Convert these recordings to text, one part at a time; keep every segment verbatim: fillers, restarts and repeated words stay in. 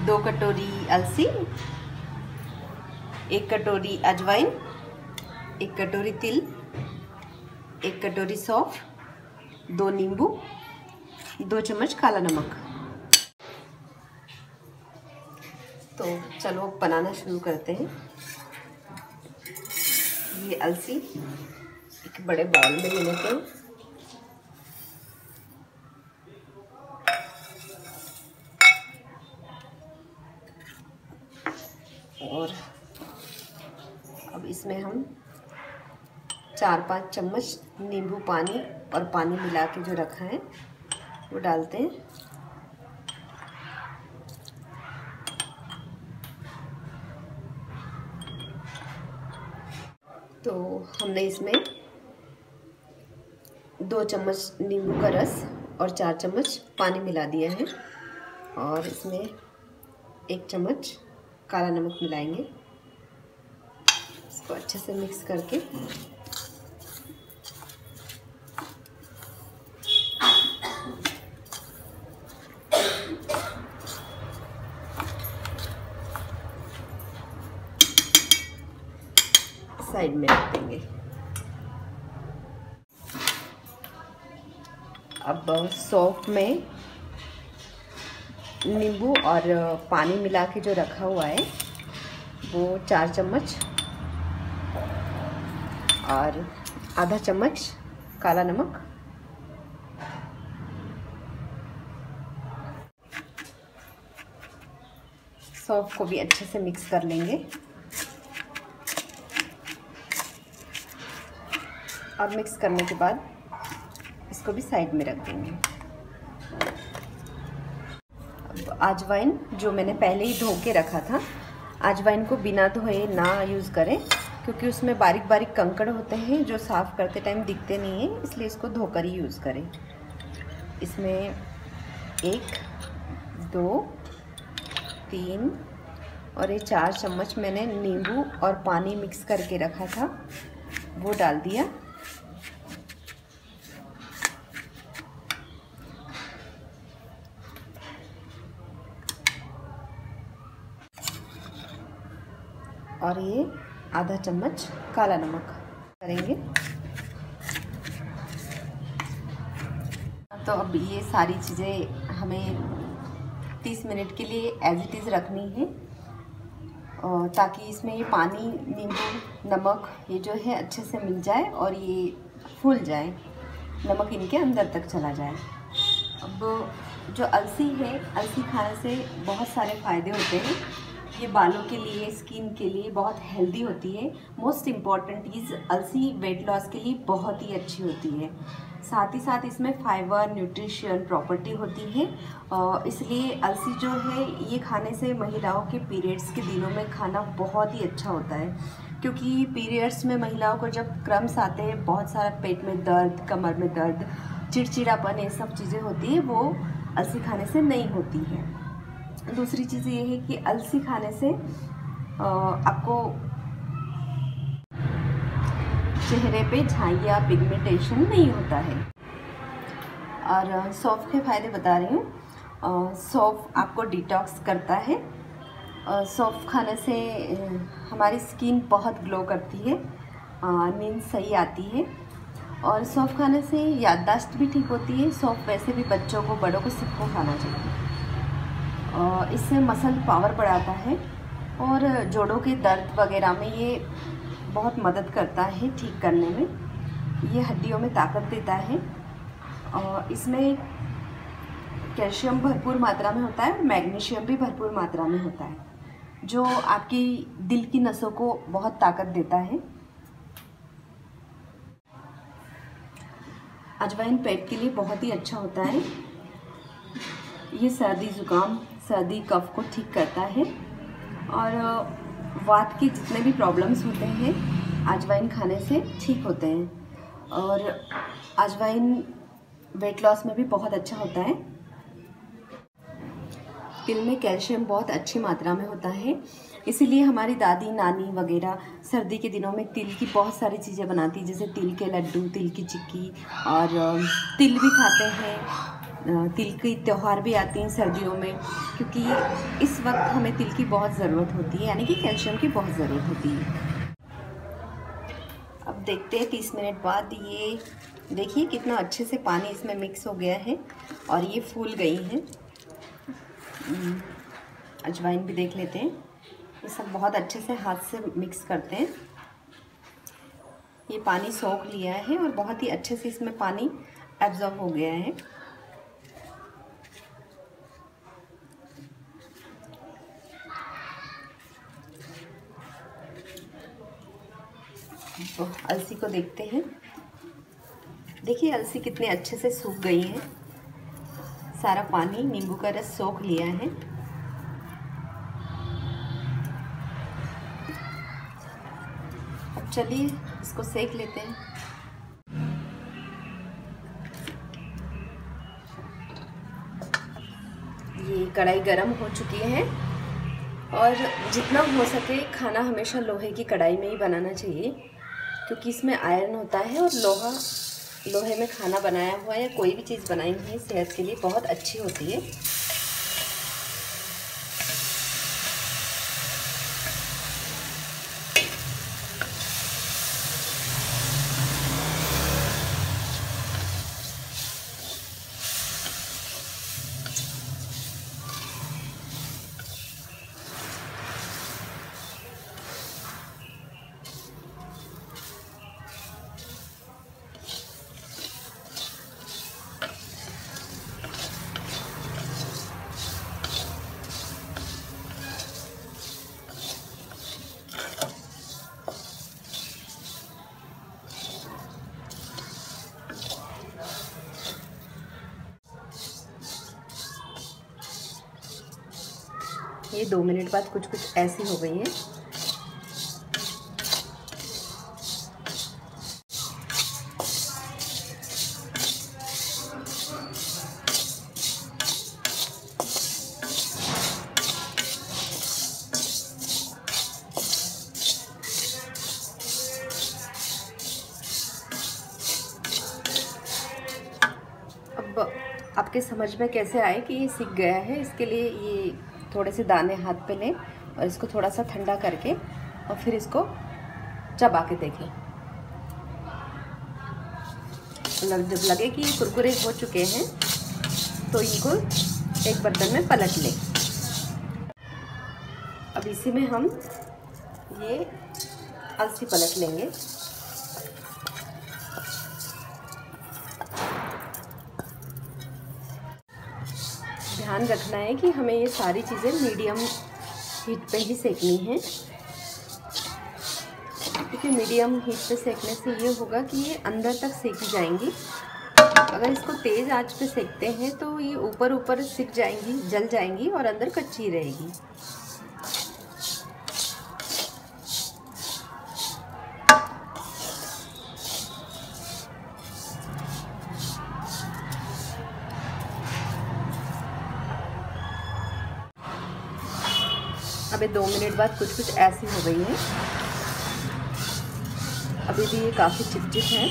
दो कटोरी अलसी, एक कटोरी अजवाइन, एक कटोरी तिल, एक कटोरी सौंफ, दो नींबू, दो चम्मच काला नमक। तो चलो बनाना शुरू करते हैं। ये अलसी एक बड़े बाउल में ले लेते हैं। और अब इसमें हम चार पाँच चम्मच नींबू पानी और पानी मिला के जो रखा है वो डालते हैं। तो हमने इसमें दो चम्मच नींबू का रस और चार चम्मच पानी मिला दिया है और इसमें एक चम्मच काला नमक मिलाएंगे। इसको अच्छे से मिक्स करके साइड में रख देंगे। अब सौंफ में नींबू और पानी मिला के जो रखा हुआ है वो चार चम्मच और आधा चम्मच काला नमक, सौंफ को भी अच्छे से मिक्स कर लेंगे। और मिक्स करने के बाद इसको भी साइड में रख देंगे। अब अजवाइन जो मैंने पहले ही धो के रखा था, अजवाइन को बिना धोए ना यूज़ करें क्योंकि उसमें बारीक बारीक कंकड़ होते हैं जो साफ़ करते टाइम दिखते नहीं हैं, इसलिए इसको धोकर ही यूज़ करें। इसमें एक, दो, तीन और ये चार चम्मच मैंने नींबू और पानी मिक्स करके रखा था वो डाल दिया। और ये आधा चम्मच काला नमक करेंगे। तो अब ये सारी चीज़ें हमें तीस मिनट के लिए एज इट इज़ रखनी है ताकि इसमें ये पानी, नींबू, नमक ये जो है अच्छे से मिल जाए और ये फूल जाए, नमक इनके अंदर तक चला जाए। अब जो अलसी है, अलसी खाने से बहुत सारे फ़ायदे होते हैं। ये बालों के लिए, स्किन के लिए बहुत हेल्दी होती है। मोस्ट इम्पॉर्टेंट चीज़, अलसी वेट लॉस के लिए बहुत ही अच्छी होती है। साथ ही साथ इसमें फाइबर, न्यूट्रिशन प्रॉपर्टी होती है, इसलिए अलसी जो है ये खाने से महिलाओं के पीरियड्स के दिनों में खाना बहुत ही अच्छा होता है। क्योंकि पीरियड्स में महिलाओं को जब क्रम्स आते हैं, बहुत सारा पेट में दर्द, कमर में दर्द, चिड़चिड़ापन, ये सब चीज़ें होती है, वो अलसी खाने से नहीं होती है। दूसरी चीज़ ये है कि अलसी खाने से आपको चेहरे पे झाइयाँ, पिगमेंटेशन नहीं होता है। और सौंफ के फ़ायदे बता रही हूँ। सौंफ आपको डिटॉक्स करता है। सौंफ खाने से हमारी स्किन बहुत ग्लो करती है, नींद सही आती है। और सौंफ खाने से याददाश्त भी ठीक होती है। सौंफ वैसे भी बच्चों को, बड़ों को, सबको खाना चाहिए। इससे मसल पावर बढ़ाता है और जोड़ों के दर्द वगैरह में ये बहुत मदद करता है ठीक करने में। ये हड्डियों में ताकत देता है और इसमें कैल्शियम भरपूर मात्रा में होता है, मैग्नीशियम भी भरपूर मात्रा में होता है, जो आपकी दिल की नसों को बहुत ताकत देता है। अजवाइन पेट के लिए बहुत ही अच्छा होता है। ये सर्दी ज़ुकाम, सर्दी कफ को ठीक करता है और वात के जितने भी प्रॉब्लम्स होते हैं अजवाइन खाने से ठीक होते हैं। और अजवाइन वेट लॉस में भी बहुत अच्छा होता है। तिल में कैल्शियम बहुत अच्छी मात्रा में होता है, इसीलिए हमारी दादी, नानी वगैरह सर्दी के दिनों में तिल की बहुत सारी चीज़ें बनाती, जैसे तिल के लड्डू, तिल की चिक्की, और तिल भी खाते हैं। तिल की त्यौहार भी आती हैं सर्दियों में, क्योंकि इस वक्त हमें तिल की बहुत ज़रूरत होती है, यानी कि कैल्शियम की बहुत ज़रूरत होती है। अब देखते हैं तीस मिनट बाद, ये देखिए कितना अच्छे से पानी इसमें मिक्स हो गया है और ये फूल गई हैं। अजवाइन भी देख लेते हैं, ये सब बहुत अच्छे से हाथ से मिक्स करते हैं। ये पानी सोख लिया है और बहुत ही अच्छे से इसमें पानी एब्जॉर्ब हो गया है। तो अलसी को देखते हैं, देखिए अलसी कितने अच्छे से सूख गई है, सारा पानी नींबू का रस सोख लिया है। अब चलिए इसको सेक लेते हैं। ये कढ़ाई गरम हो चुकी है और जितना हो सके खाना हमेशा लोहे की कढ़ाई में ही बनाना चाहिए, क्योंकि इसमें आयरन होता है और लोहा लोहे में खाना बनाया हुआ या कोई भी चीज़ बनाई हुई सेहत के लिए बहुत अच्छी होती है। ये दो मिनट बाद कुछ कुछ ऐसी हो गई है। अब आपके समझ में कैसे आए कि ये सिक गया है, इसके लिए ये थोड़े से दाने हाथ पे लें और इसको थोड़ा सा ठंडा करके और फिर इसको चबा के देखें। जब लगे कि ये कुरकुरे हो चुके हैं तो इनको एक बर्तन में पलट लें। अब इसी में हम ये अलसी पलट लेंगे। ध्यान रखना है कि हमें ये सारी चीज़ें मीडियम हीट पे ही सेकनी है, क्योंकि मीडियम हीट पे सेकने से ये होगा कि ये अंदर तक सेकी जाएंगी। अगर इसको तेज़ आंच पे सेकते हैं तो ये ऊपर ऊपर सिक जाएंगी, जल जाएंगी और अंदर कच्ची रहेगी। अभी दो मिनट बाद कुछ कुछ ऐसी हो गई है। अभी भी ये काफ़ी चिपचिप है।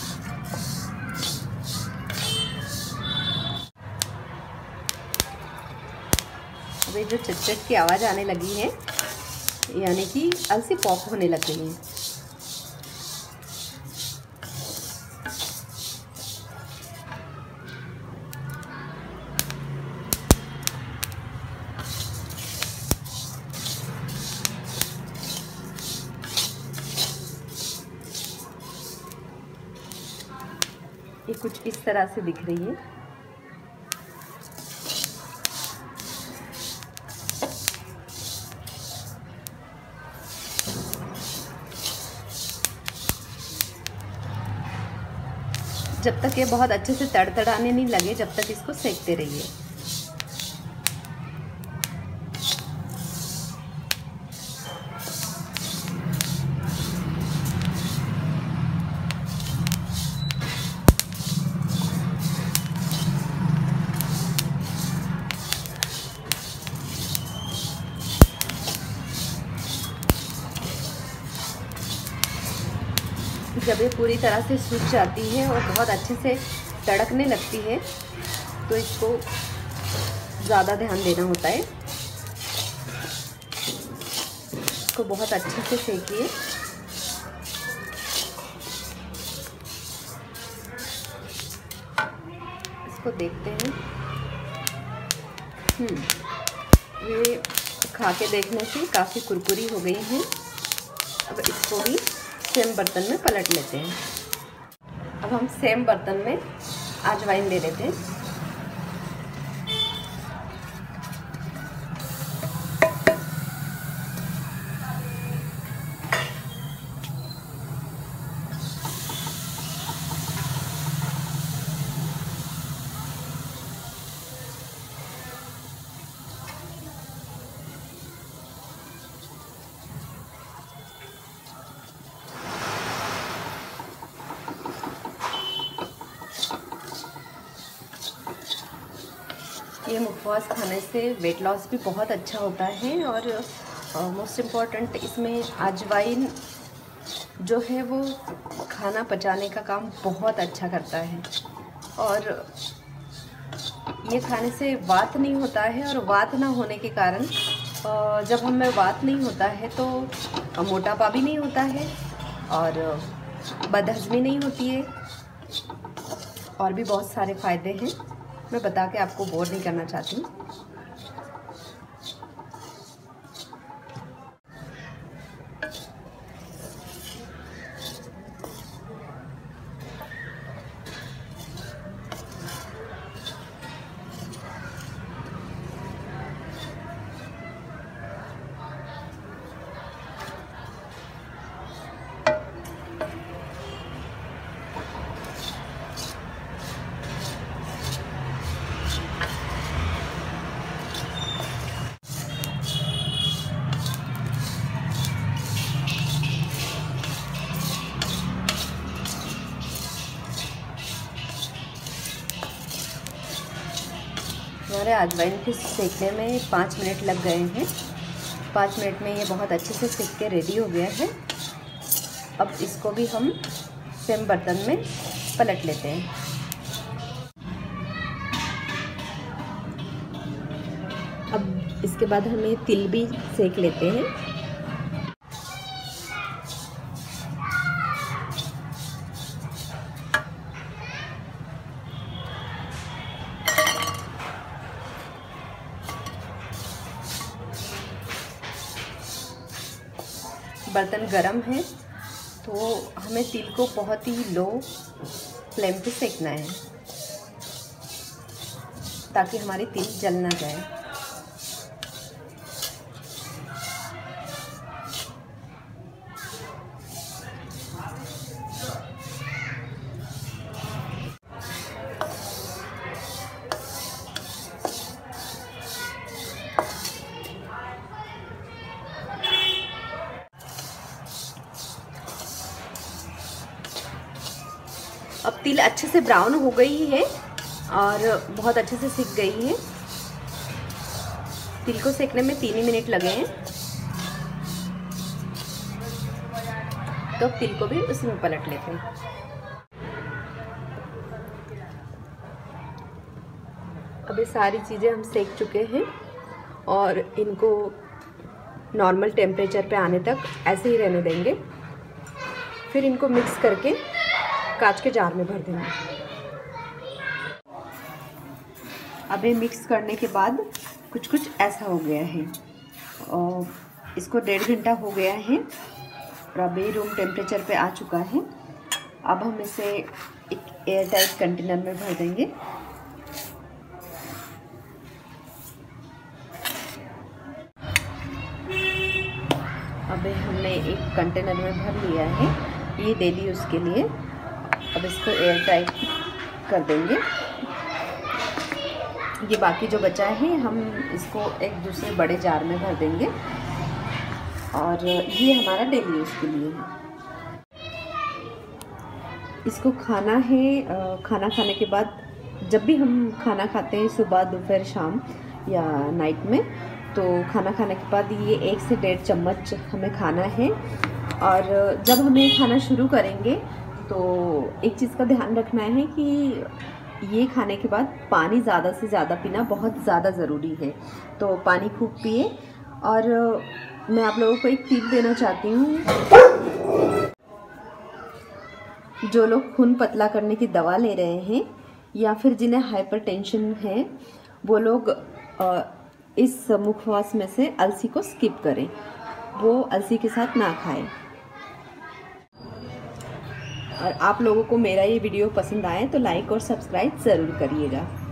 अभी जो चटचट की आवाज़ आने लगी है, यानी कि अलसी पॉप होने लग गई है। ये कुछ इस तरह से दिख रही है। जब तक ये बहुत अच्छे से तड़तड़ाने नहीं लगे, जब तक इसको सेकते रहिए। जब ये पूरी तरह से सूख जाती है और बहुत अच्छे से तड़कने लगती है, तो इसको ज़्यादा ध्यान देना होता है। इसको बहुत अच्छे से सेकिए। इसको देखते हैं। हम्म ये खा के देखने से काफ़ी कुरकुरी हो गई है। अब इसको भी सेम बर्तन में पलट लेते हैं। अब हम सेम बर्तन में अजवाइन ले लेते हैं। ये मुखवास खाने से वेट लॉस भी बहुत अच्छा होता है और मोस्ट इम्पॉर्टेंट इसमें अजवाइन जो है वो खाना पचाने का काम बहुत अच्छा करता है। और ये खाने से वात नहीं होता है और वात ना होने के कारण जब हमें वात नहीं होता है तो मोटापा भी नहीं होता है और बदहज़मी नहीं होती है और भी बहुत सारे फ़ायदे हैं। मैं बता के आपको बोर नहीं करना चाहती हूँ। हमारे अजवाइन के सेकने में पाँच मिनट लग गए हैं। पाँच मिनट में ये बहुत अच्छे से सेक के रेडी हो गया है। अब इसको भी हम सेम बर्तन में पलट लेते हैं। अब इसके बाद हमें तिल भी सेक लेते हैं। बर्तन गरम है तो हमें तिल को बहुत ही लो फ्लेम पे सेकना है ताकि हमारी तिल जल ना जाए। अब तिल अच्छे से ब्राउन हो गई है और बहुत अच्छे से सिक गई है। तिल को सेकने में तीन ही मिनट लगे हैं। तो तिल को भी उसमें पलट लेते हैं। अब ये सारी चीज़ें हम सेक चुके हैं और इनको नॉर्मल टेम्परेचर पे आने तक ऐसे ही रहने देंगे। फिर इनको मिक्स करके कांच के जार में भर देंगे। अब ये मिक्स करने के बाद कुछ कुछ ऐसा हो गया है और इसको डेढ़ घंटा हो गया है और अब ये रूम टेम्परेचर पे आ चुका है। अब हम इसे एक एयर टाइट कंटेनर में भर देंगे। अब हमने एक कंटेनर में भर लिया है ये डेली यूज़ के लिए। अब इसको एयर टाइट कर देंगे। ये बाकी जो बचा है हम इसको एक दूसरे बड़े जार में भर देंगे और ये हमारा डेली यूज़ के लिए है। इसको खाना है खाना खाने के बाद, जब भी हम खाना खाते हैं सुबह दोपहर शाम या नाइट में, तो खाना खाने के बाद ये एक से डेढ़ चम्मच हमें खाना है। और जब हमें खाना शुरू करेंगे तो एक चीज़ का ध्यान रखना है कि ये खाने के बाद पानी ज़्यादा से ज़्यादा पीना बहुत ज़्यादा ज़रूरी है। तो पानी खूब पिए। और मैं आप लोगों को एक टिप देना चाहती हूँ, जो लोग खून पतला करने की दवा ले रहे हैं या फिर जिन्हें हाइपरटेंशन है, वो लोग इस मुखवास में से अलसी को स्किप करें, वो अलसी के साथ ना खाएं। और आप लोगों को मेरा ये वीडियो पसंद आए तो लाइक और सब्सक्राइब ज़रूर करिएगा।